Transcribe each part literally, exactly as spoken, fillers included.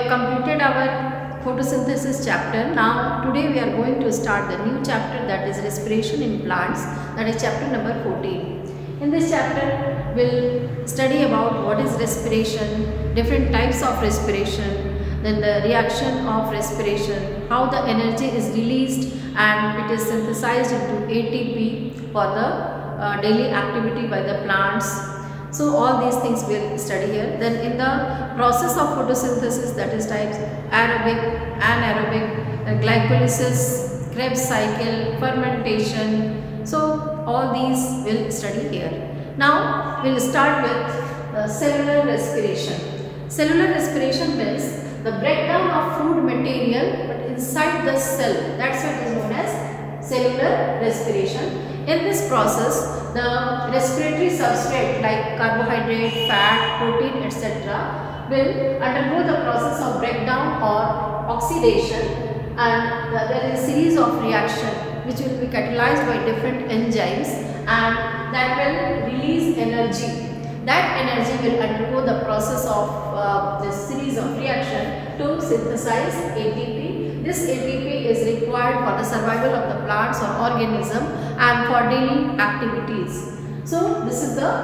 have completed our photosynthesis chapter. Now today we are going to start the new chapter, that is respiration in plants, that is chapter number fourteen. In this chapter we will study about what is respiration, different types of respiration, then the reaction of respiration, how the energy is released and it is synthesized into A T P for the uh, daily activity by the plants. So all these things we will study here. Then in the process of photosynthesis, that is types aerobic, anaerobic, uh, glycolysis, Krebs cycle, fermentation. So all these we will study here. Now we will start with uh, cellular respiration. Cellular respiration means the breakdown of food material but inside the cell. That's what is known as cellular respiration. In this process, the respiratory substrate like carbohydrate, fat, protein, et cetera will undergo the process of breakdown or oxidation, and the, there is a series of reaction which will be catalyzed by different enzymes, and that will release energy. That energy will undergo the process of uh, this series of reaction to synthesize A T P. This A T P is required for the survival of the plants or organism and for daily activities. So this is the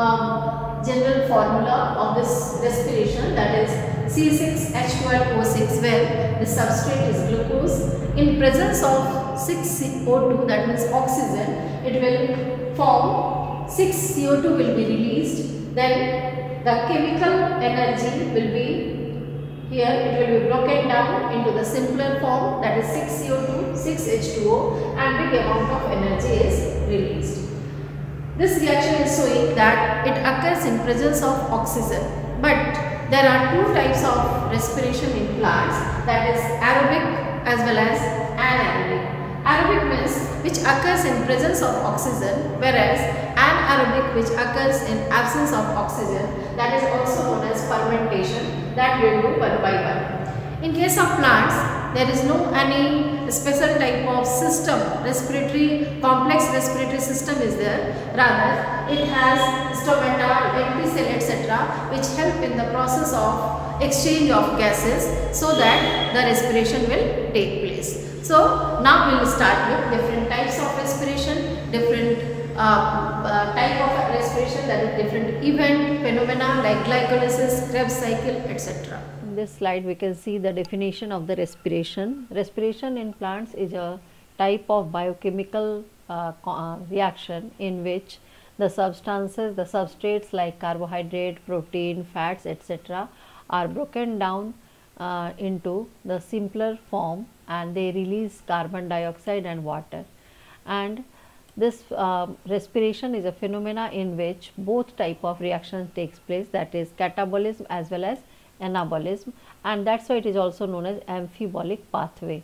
um, general formula of this respiration, that is C six H twelve O six, where the substrate is glucose. In presence of six C O two, that means oxygen, it will form six C O two will be released. Then the chemical energy will be here, it will be broken down into the simpler form, that is six C O two, six H two O, and big amount of energy is released. This reaction is showing that it occurs in presence of oxygen, but there are two types of respiration in plants, that is aerobic as well as anaerobic. Aerobic means which occurs in presence of oxygen, whereas anaerobic which occurs in absence of oxygen, that is also known as fermentation, that we will do one by one. In case of plants, there is no any special type of system, respiratory, complex respiratory system is there, rather it has stomata, lenticell, et cetera which help in the process of exchange of gases so that the respiration will take place. So now we will start with different types of respiration, different uh, uh, type of respiration, that is different event, phenomena like glycolysis, Krebs cycle, et cetera. In this slide we can see the definition of the respiration. Respiration in plants is a type of biochemical uh, uh, reaction in which the substances, the substrates like carbohydrate, protein, fats, et cetera are broken down uh, into the simpler form, and they release carbon dioxide and water. And this uh, respiration is a phenomena in which both type of reactions takes place, that is catabolism as well as anabolism, and that is why it is also known as amphibolic pathway.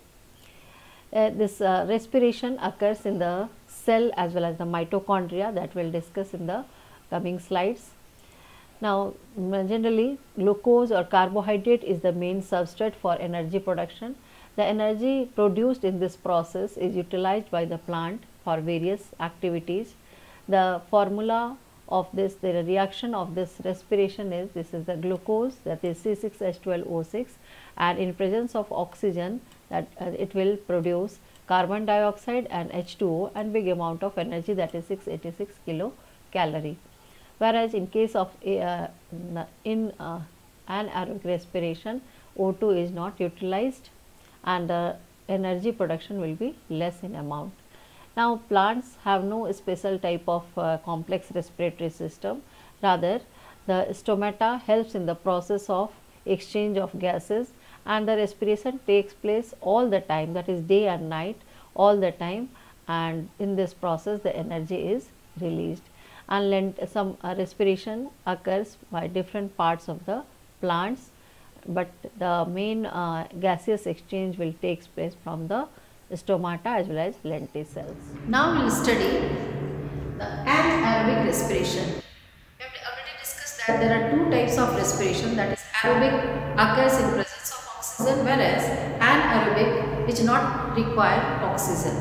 Uh, this uh, respiration occurs in the cell as well as the mitochondria, that we will discuss in the coming slides. Now generally glucose or carbohydrate is the main substrate for energy production. The energy produced in this process is utilized by the plant for various activities. The formula of this, the reaction of this respiration is, this is the glucose, that is C six H twelve O six, and in presence of oxygen, that uh, it will produce carbon dioxide and H two O and big amount of energy, that is six hundred eighty-six kilocalorie. Whereas in case of uh, in uh, anaerobic respiration, O two is not utilized and the energy production will be less in amount. Now plants have no special type of uh, complex respiratory system, rather the stomata helps in the process of exchange of gases, and the respiration takes place all the time, that is day and night all the time, and in this process the energy is released. And some uh, respiration occurs by different parts of the plants, but the main uh, gaseous exchange will take place from the stomata as well as lenticels. Now we will study the anaerobic respiration. We have already discussed that there are two types of respiration, that is aerobic occurs in presence of oxygen, whereas anaerobic which not require oxygen.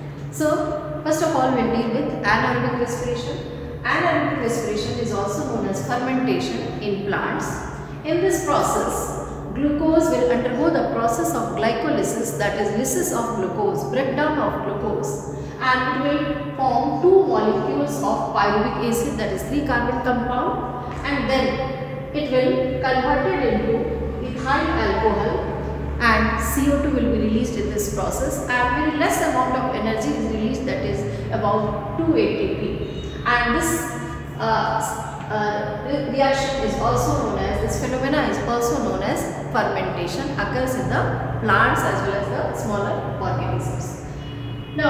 So first of all we will deal with anaerobic respiration. Anaerobic respiration is also known as fermentation in plants. In this process, glucose will undergo the process of glycolysis, that is lysis of glucose, breakdown of glucose, and it will form two molecules of pyruvic acid, that is three carbon compound, and then it will converted into ethyl alcohol and C O two will be released in this process, and very less amount of energy is released, that is about two A T P, and this uh, Uh, reaction is also known as, this phenomena is also known as fermentation, occurs in the plants as well as the smaller organisms. Now,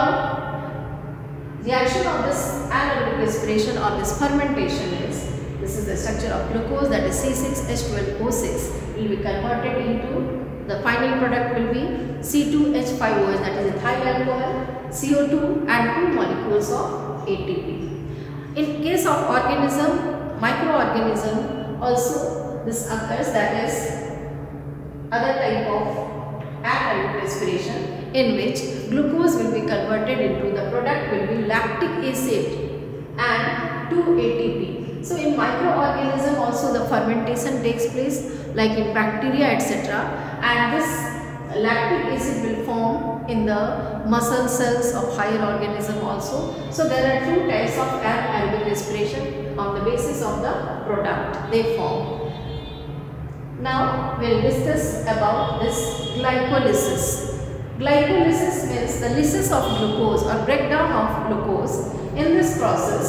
reaction of this anaerobic respiration or this fermentation is, this is the structure of glucose, that is C six H twelve O six will be converted into, the final product will be C two H five O H, that is ethyl alcohol, C O two and two molecules of A T P. In case of organism, microorganism also this occurs, that is other type of anaerobic respiration, in which glucose will be converted into, the product will be lactic acid and two A T P. So in microorganism also the fermentation takes place, like in bacteria et cetera, and this lactic acid will form in the muscle cells of higher organism also. So there are two types of anaerobic respiration on the basis of the product they form. Now we will discuss about this glycolysis. Glycolysis means the lysis of glucose or breakdown of glucose. In this process,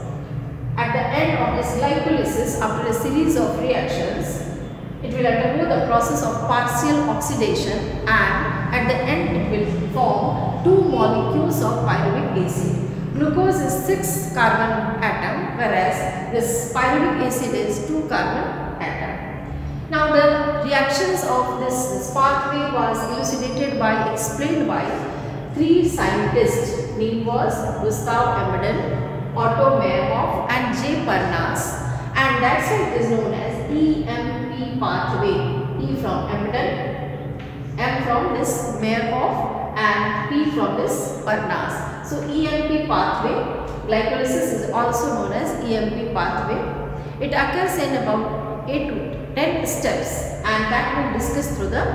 at the end of this glycolysis, after a series of reactions, it will undergo the process of partial oxidation, and at the end it will form two molecules of pyruvic acid. Glucose is six carbon atom, whereas this pyruvic acid is two carbon atom. Now the reactions of this, this pathway was elucidated by, explained by three scientists. Name was Gustav Embden, Otto Meyerhof and J. Parnas, and that's why it is known as E M P pathway. E from Embden, M from this Meyerhof and P from this Parnas. So E M P pathway, glycolysis is also known as E M P pathway. It occurs in about eight to ten steps, and that we will discuss through the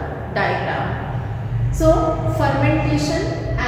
diagram. So fermentation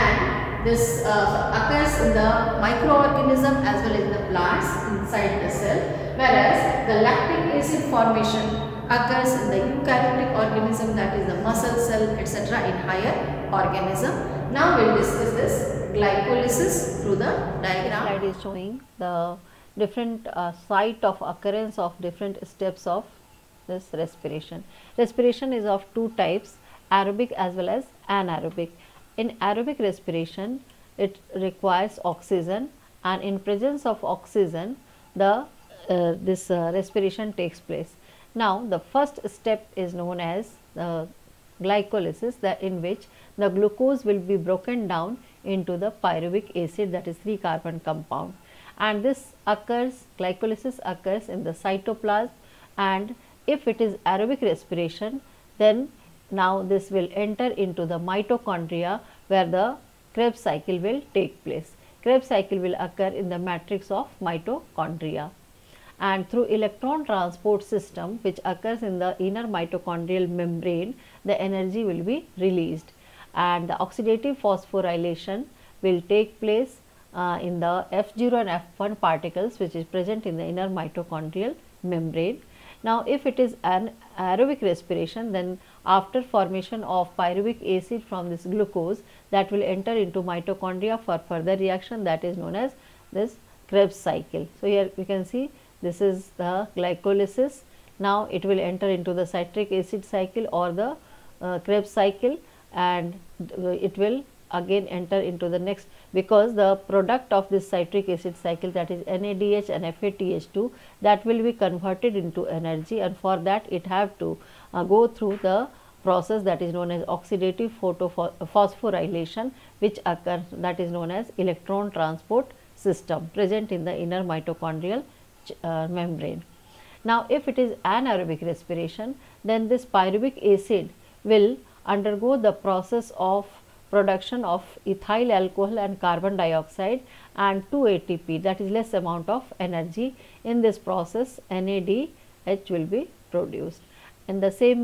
and this uh, occurs in the microorganism as well as the plants inside the cell, whereas the lactic acid formation occurs in the eukaryotic organism, that is the muscle cell et cetera in higher organism. Now we will discuss this glycolysis through the diagram. Slide is showing the different uh, site of occurrence of different steps of this respiration. Respiration is of two types, aerobic as well as anaerobic. In aerobic respiration, it requires oxygen, and in presence of oxygen, the uh, this uh, respiration takes place. Now the first step is known as the glycolysis, that in which the glucose will be broken down into the pyruvic acid, that is three carbon compound, and this occurs, glycolysis occurs in the cytoplasm, and if it is aerobic respiration, then now this will enter into the mitochondria, where the Krebs cycle will take place. Krebs cycle will occur in the matrix of mitochondria, and through electron transport system which occurs in the inner mitochondrial membrane, the energy will be released, and the oxidative phosphorylation will take place uh, in the F zero and F one particles which is present in the inner mitochondrial membrane. Now if it is an aerobic respiration, then after formation of pyruvic acid from this glucose, that will enter into mitochondria for further reaction, that is known as this Krebs cycle. So here we can see this is the glycolysis. Now it will enter into the citric acid cycle or the uh, Krebs cycle, and it will again enter into the next, because the product of this citric acid cycle, that is N A D H and F A T H two, that will be converted into energy, and for that it have to uh, go through the process that is known as oxidative phosphorylation, which occurs, that is known as electron transport system present in the inner mitochondrial uh, membrane. Now if it is anaerobic respiration, then this pyruvic acid will undergo the process of production of ethyl alcohol and carbon dioxide and two A T P, that is less amount of energy. In this process N A D H will be produced. In the same way,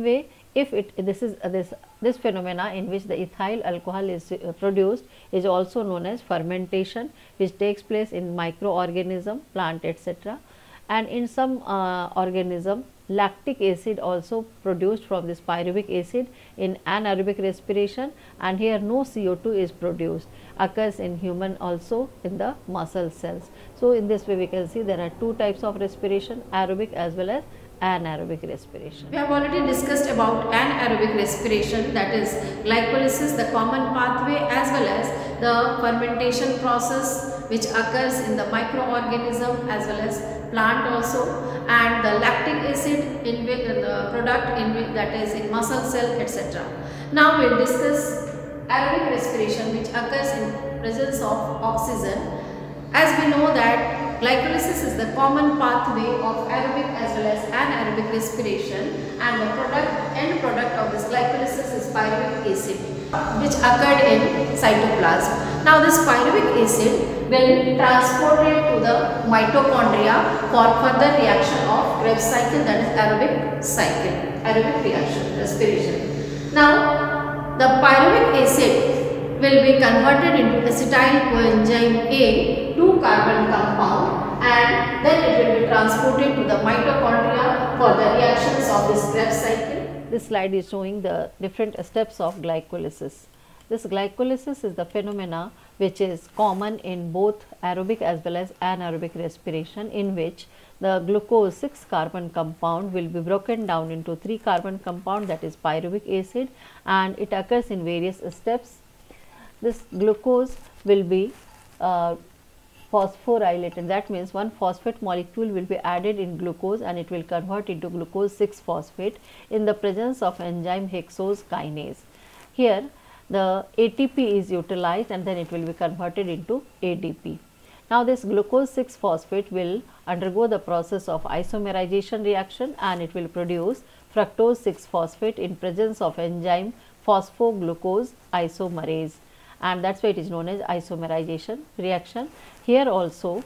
if it this is uh, this this phenomena in which the ethyl alcohol is uh, produced is also known as fermentation, which takes place in microorganism, plant, etc. And in some uh, organism, lactic acid also produced from this pyruvic acid in anaerobic respiration, and here no C O two is produced, occurs in human also in the muscle cells. So, in this way we can see there are two types of respiration, aerobic as well as anaerobic respiration. We have already discussed about anaerobic respiration, that is glycolysis, the common pathway, as well as the fermentation process which occurs in the microorganism as well as plant also, and the lactic acid in the product in that is in muscle cell, etc. Now we will discuss aerobic respiration, which occurs in presence of oxygen. As we know that glycolysis is the common pathway of aerobic as well as anaerobic respiration, and the product end product of this glycolysis is pyruvic acid, which occurred in cytoplasm. Now this pyruvic acid will transport it to the mitochondria for further reaction of Krebs cycle, that is aerobic cycle, aerobic reaction, respiration. Now the pyruvic acid will be converted into acetyl coenzyme A two carbon compound, and then it will be transported to the mitochondria for the reactions of this Krebs cycle. This slide is showing the different steps of glycolysis. This glycolysis is the phenomena which is common in both aerobic as well as anaerobic respiration, in which the glucose six carbon compound will be broken down into three carbon compound, that is pyruvic acid, and it occurs in various steps. This glucose will be uh, phosphorylated, that means one phosphate molecule will be added in glucose and it will convert into glucose six phosphate in the presence of enzyme hexose kinase. Here the A T P is utilized and then it will be converted into A D P. Now this glucose six phosphate will undergo the process of isomerization reaction and it will produce fructose six phosphate in presence of enzyme phosphoglucose isomerase, and that is why it is known as isomerization reaction. Here also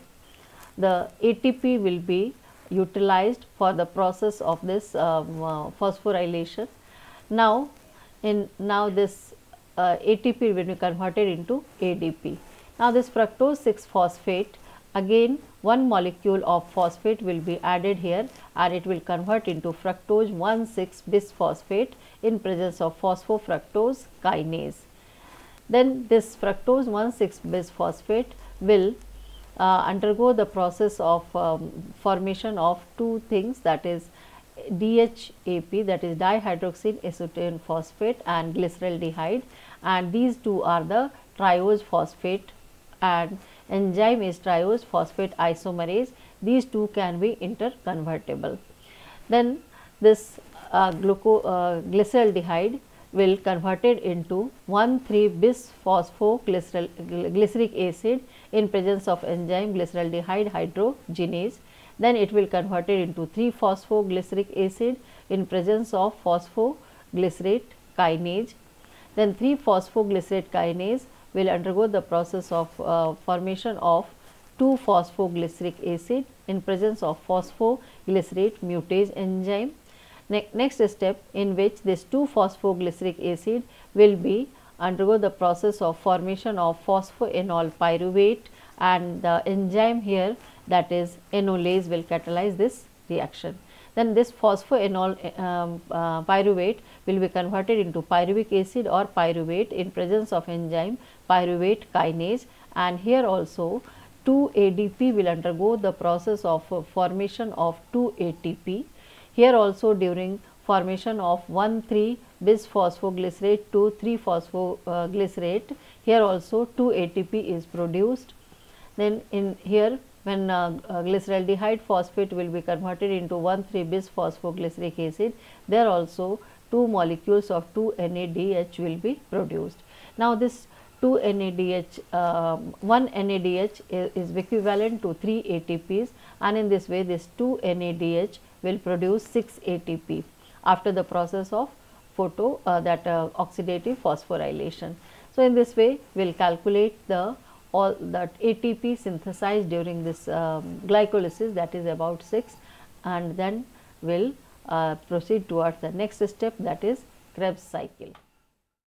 the A T P will be utilized for the process of this um, uh, phosphorylation. Now in now this uh, A T P will be converted into A D P. Now this fructose six phosphate, again one molecule of phosphate will be added here and it will convert into fructose one six bisphosphate in presence of phosphofructose kinase. Then this fructose one six bisphosphate will uh, undergo the process of um, formation of two things, that is D H A P, that is dihydroxy acetone phosphate, and glyceraldehyde, and these two are the triose phosphate and enzyme is triose phosphate isomerase. These two can be interconvertible. Then this uh, gluco uh, glyceraldehyde will converted into one three bisphosphoglyceric acid in presence of enzyme glyceraldehyde hydrogenase. Then it will converted into three phosphoglyceric acid in presence of phosphoglycerate kinase. Then three phosphoglycerate kinase will undergo the process of uh, formation of two phosphoglyceric acid in presence of phosphoglycerate mutase enzyme. Ne next step, in which this two phosphoglyceric acid will be undergo the process of formation of phosphoenol pyruvate, and the enzyme here, that is enolase, will catalyze this reaction. Then this phosphoenol um, uh, pyruvate will be converted into pyruvic acid or pyruvate in presence of enzyme pyruvate kinase, and here also two A D P will undergo the process of uh, formation of two A T P. Here also during formation of one three bisphosphoglycerate to three phosphoglycerate, here also two A T P is produced. Then in here when uh, uh, glyceraldehyde phosphate will be converted into one three bisphosphoglyceric acid, there also two molecules of two N A D H will be produced. Now this two N A D H, uh, one N A D H is, is equivalent to three A T Ps, and in this way this two N A D H will produce six A T P after the process of photo uh, that uh, oxidative phosphorylation. So in this way we will calculate the all that A T P synthesized during this um, glycolysis, that is about six, and then will uh, proceed towards the next step, that is Krebs cycle.